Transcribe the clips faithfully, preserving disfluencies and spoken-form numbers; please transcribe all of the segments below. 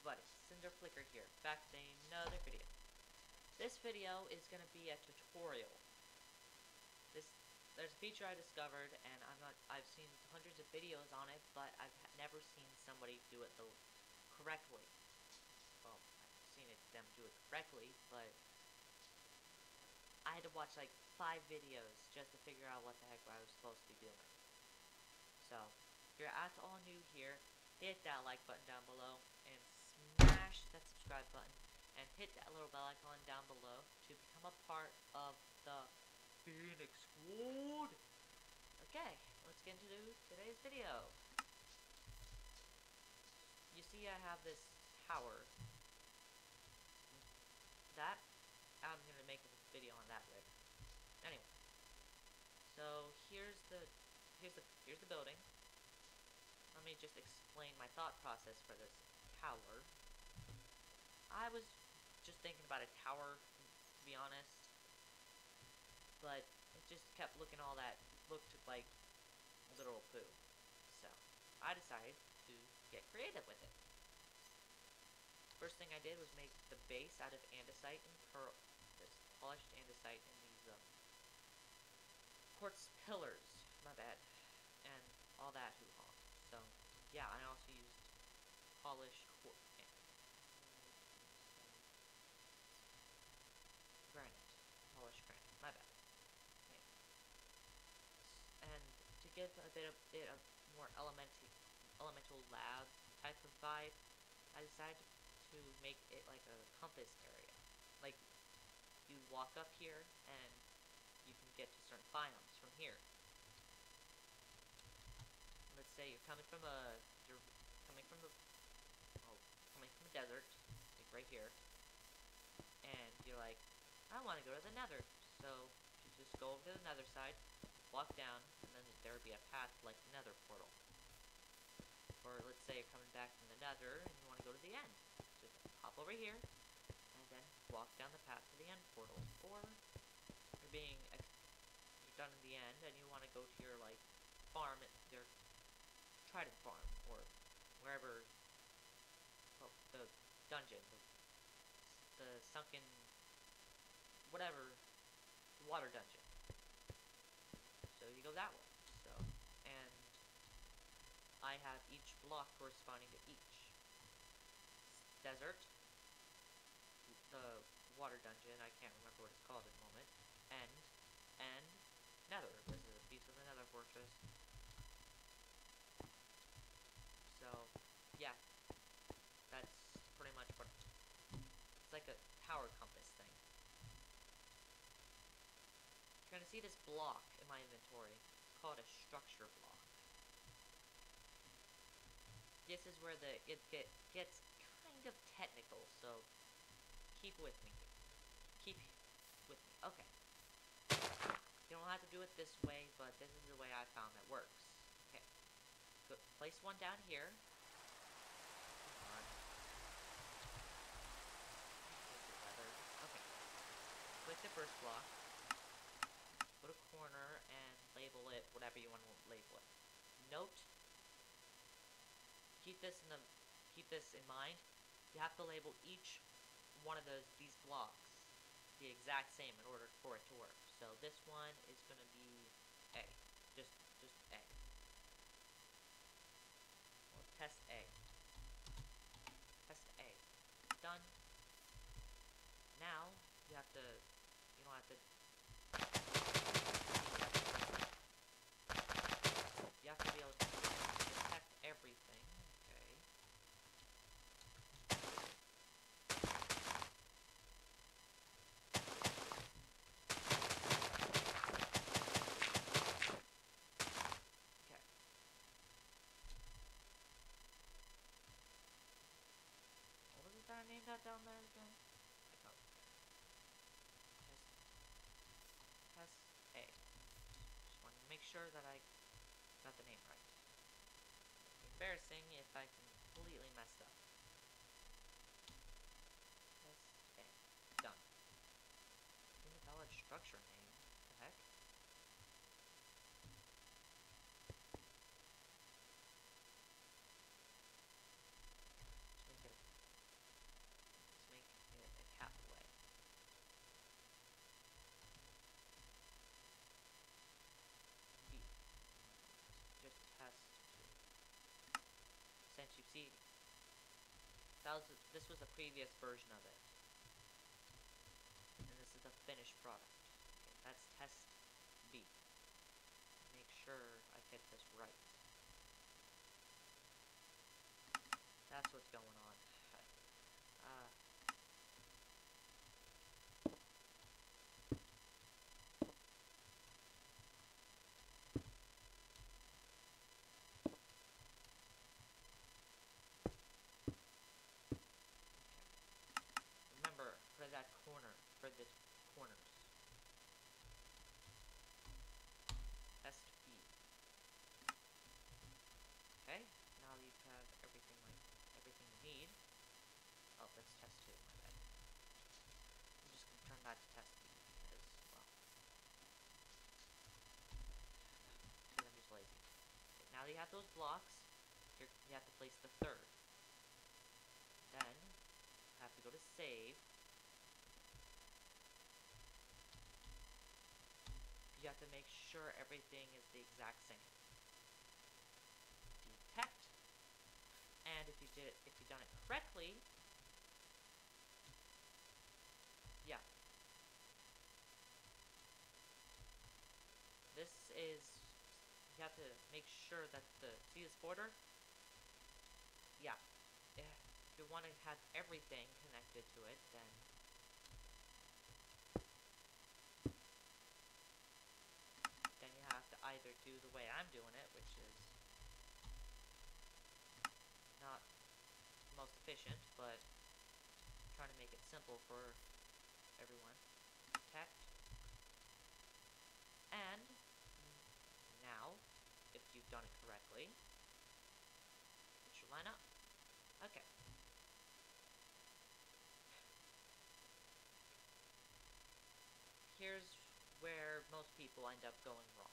everybody, Cinder Flicker here, back with another video. This video is gonna be a tutorial. This there's a feature I discovered, and I'm not I've seen hundreds of videos on it, but I've never seen somebody do it the correctly. Well, I've seen it them do it correctly, but I had to watch like five videos just to figure out what the heck I was supposed to be doing. So, if you're at all new here, hit that like button down below and smash that subscribe button and hit that little bell icon down below to become a part of the Phoenix Squad. Okay, let's get into today's video. You see I have this tower. That, I'm going to make a video on that later. Anyway, so here's the, here's the, here's the building. Let me just explain my thought process for this tower. I was just thinking about a tower, to be honest, but it just kept looking all that, looked like literal poo. So, I decided to get creative with it. First thing I did was make the base out of andesite and pearl, this polished andesite and these um, quartz pillars, my bad, and all that hoo-ha. So, yeah, I also used polished quartz, granite, polished granite, my bad. Okay. And to give a bit of bit of more elemental elemental lab type of vibe, I decided to make it like a compass area. Like, you walk up here and you can get to certain biomes from here. Let's say you're coming from a you're coming from the oh coming from a desert, like right here, and you're like, I want to go to the Nether. So you just go over to the Nether side, walk down, and then there would be a path like the Nether portal. Or let's say you're coming back from the Nether and you want to go to the end. Just hop over here, and then walk down the path to the end portal. Or you're being you're done in the end and you want to go to your like farm, your Trident farm, or wherever. Oh, the dungeon, the, the sunken, whatever, water dungeon. So you go that way. So, and I have each block corresponding to each. Desert, the water dungeon, I can't remember what it's called at the moment, end, and Nether. This is a piece of the Nether fortress. So, yeah, that's pretty much what, it's like a tower compass thing. You're gonna see this block in my inventory. It's called a structure block. This is where the it get, gets kind of technical, so keep with me. Keep with me. Okay. You don't have to do it this way, but this is the way I found that works. Okay. Go, place one down here. Come on. Okay. Click the first block. Put a corner and label it whatever you want to label it. Note. Keep this in the keep this in mind. You have to label each one of those these blocks the exact same in order for it to work. So this one is going to be A. Just just A. Well, test A. Test A. Done. Now you have to you don't have to you have to be able to detect everything. Okay. Okay. What was it that I named that down there again? I got test test A. Just want to make sure that I got the name right. Embarrassing if I completely messed up. Test A. Done. Invalid structure name. What the heck? Just make it see, that was this was a previous version of it, and this is the finished product. Okay, that's test B. Make sure I get this right. That's what's going on. Uh, Remember, for that corner, for the corners. Test B. Okay, now you have everything like everything you need. Oh, that's test two, my bad. I'm just gonna turn that to test B because, well, because I'm just lazy. Okay, now that you have those blocks, you're, you have to place the third. Then, you have to go to save. You have to make sure everything is the exact same. Detect, and if you did it, if you done it correctly, yeah. This is, you have to make sure that the, see this border? Yeah. If you want to have everything connected to it, then then you have to either do the way I'm doing it, which is not the most efficient, but trying to make it simple for everyone. Detect. And now, if you've done it correctly, it should line up. Okay. Here's where most people end up going wrong.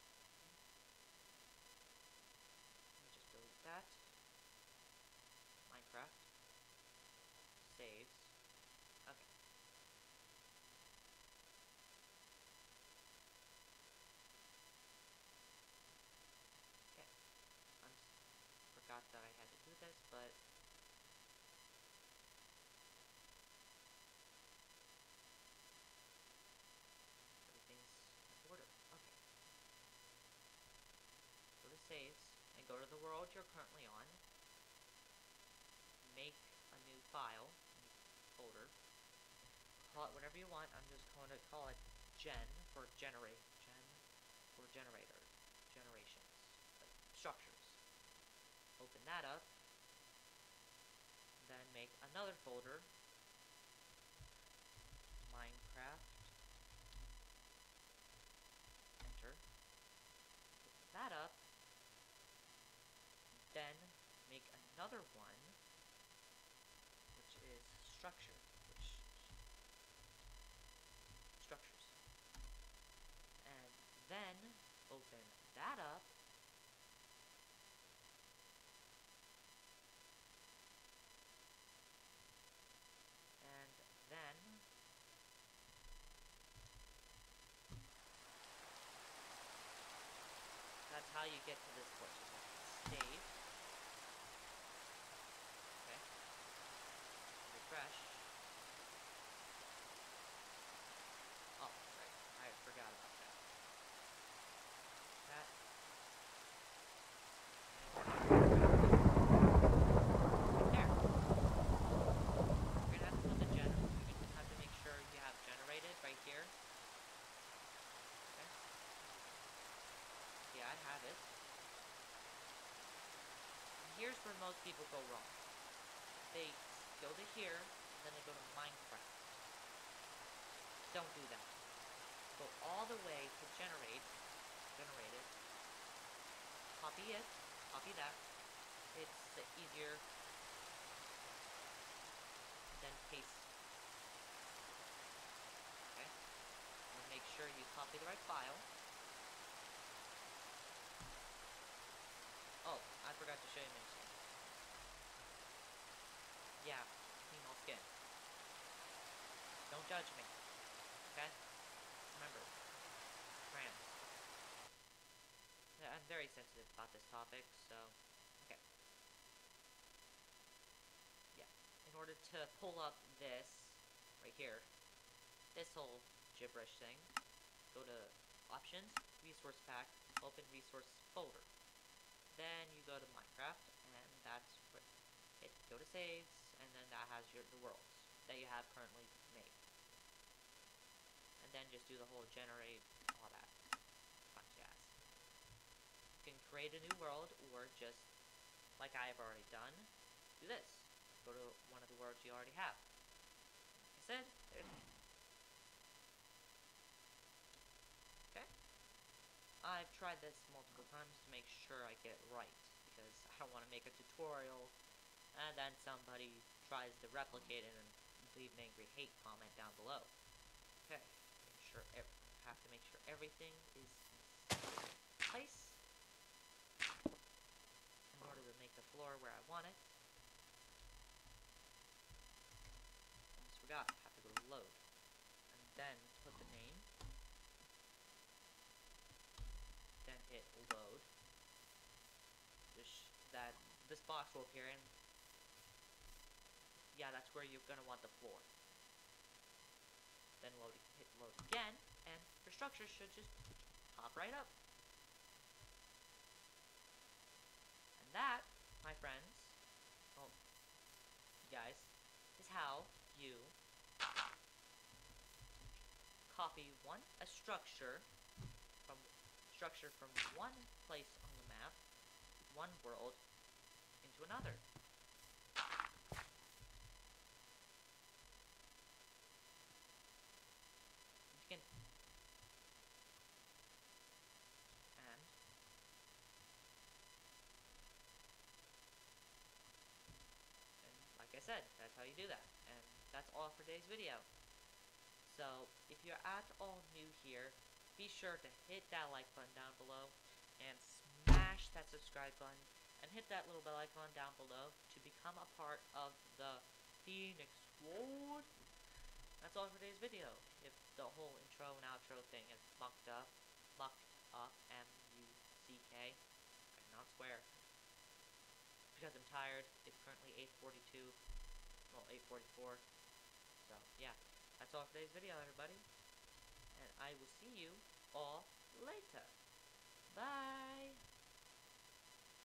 Let me just delete that. Minecraft. Saves. Okay. Okay. I forgot that I had to do this, but everything's in order. Okay. Go to saves and go to the world you're currently on. Make a new file, new folder. Call it whatever you want. I'm just going to call it gen for generate. Gen for generator. Generations. Like structures. Open that up. Then make another folder. Minecraft. Enter. Open that up. Then make another one, which is structure. Which structures. And then open that up. And then that's how you get to this place. You have to save. Okay. Refresh. Oh, right. I forgot about that. That. There. You're gonna have to put the gen. You're gonna have to make sure you have generated right here. Okay. Yeah, I have it. And here's where most people go wrong. They go to here, and then they go to Minecraft. Don't do that. Go all the way to generate. Generate it. Copy it. Copy that. It's the easier than paste. Okay? And make sure you copy the right file. Oh, I forgot to show you my skin. Yeah, clean all skin. Don't judge me. Okay? Remember, trans. Yeah, I'm very sensitive about this topic, so, okay. to pull up this right here, this whole gibberish thing, go to Options, Resource Pack, Open Resource Folder. Then you go to Minecraft, and that's where hit go to saves, and then that has your the worlds that you have currently made. And then just do the whole generate, all that fun jazz. You can create a new world, or just, like I have already done, do this. Go to one of the worlds you already have. Like I said, there's okay. I've tried this multiple times to make sure I get it right, because I don't want to make a tutorial and then somebody tries to replicate it and leave an angry hate comment down below. Okay, make sure have to make sure everything is in place in order to make the floor where I want it. Almost forgot, I have to go to load, and then put the name, then hit load. Just that this box will appear, and yeah, that's where you're gonna want the floor. Then load, hit load again, and your structure should just pop right up. And that, my friends, well, guys, is how you copy one a structure from structure from one place on the map, one world, into another. You can, and and like I said, that's how you do that. And that's all for today's video. So, if you're at all new here, be sure to hit that like button down below, and smash that subscribe button, and hit that little bell icon down below to become a part of the Phoenix Squad. That's all for today's video. If the whole intro and outro thing is mucked up, mucked up, M U C K, I cannot swear, because I'm tired. It's currently eight forty-two, well, eight forty-four, so yeah. That's all for today's video, everybody, and I will see you all later. Bye!